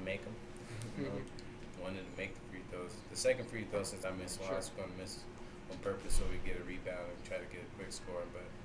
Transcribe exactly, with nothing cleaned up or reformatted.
make them. You know, wanted to make the free throws. The second free throw, since I missed one, sure. I was going to miss on purpose so we get a rebound and try to get a quick score. But